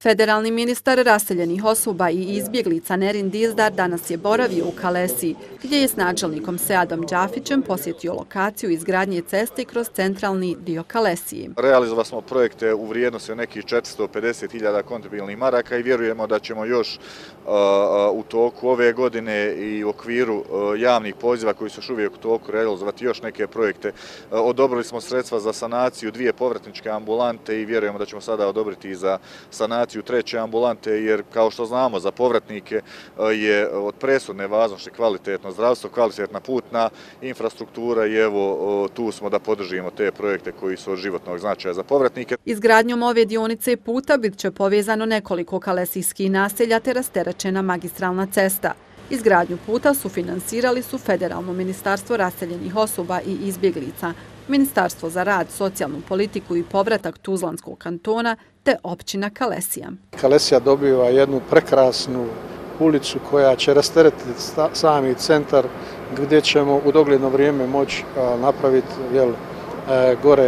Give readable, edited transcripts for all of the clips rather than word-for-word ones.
Federalni ministar raseljenih osoba i izbjeglica Nerin Dizdar danas je boravio u Kalesiji, gdje je s načelnikom Seadom Đafićem posjetio lokaciju izgradnje ceste kroz centralni dio Kalesije. Realizovali smo projekte u vrijednosti od nekih 450.000 kontibilnih maraka i vjerujemo da ćemo još u toku ove godine i u okviru javnih poziva koji su još uvijek u toku realizovati još neke projekte. Odobrili smo sredstva za sanaciju 2 povratničke ambulante i vjerujemo da ćemo sada odobriti i za sanaciju 3. ambulante, jer kao što znamo za povratnike je od presudne važnosti kvalitetno zdravstvo, kvalitetna putna infrastruktura i evo tu smo da podržimo te projekte koji su od životnog značaja za povratnike. Izgradnjom ove dionice puta bit će povezano nekoliko kalesijskih naselja te rasterećena magistralna cesta. Izgradnju puta sufinansirali su Federalno ministarstvo raseljenih osoba i izbjeglica, Ministarstvo za rad, socijalnu politiku i povratak Tuzlanskog kantona te općina Kalesija. Kalesija dobiva jednu prekrasnu ulicu koja će rasteretiti sami centar gdje ćemo u dogledno vrijeme moći napraviti gore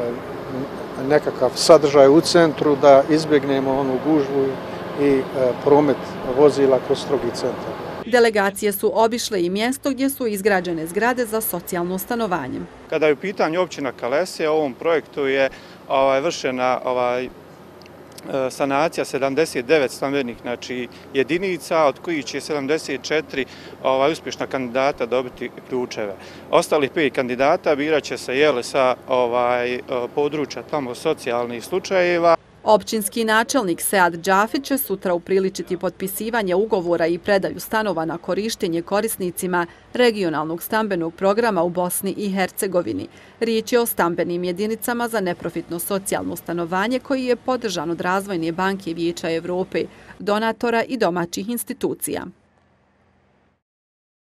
nekakav sadržaj u centru da izbjegnemo onu gužvu i promet vozila kroz strogi centar. Delegacije su obišle i mjesto gdje su izgrađene zgrade za socijalno stanovanje. Kada je u pitanju općina Kalesija, u ovom projektu je vršena sanacija 79 stambenih jedinica, od kojih će 74 uspješna kandidata dobiti ključeve. Ostalih 5 kandidata birat će se sa područja tamo socijalnih slučajeva. Općinski načelnik Sead Đafić će sutra upriličiti potpisivanje ugovora i predaju stanova na korištenje korisnicima regionalnog stambenog programa u Bosni i Hercegovini. Riječ je o stambenim jedinicama za neprofitno socijalno stanovanje koji je podržan od Razvojne banke Vijeća Evrope, donatora i domaćih institucija.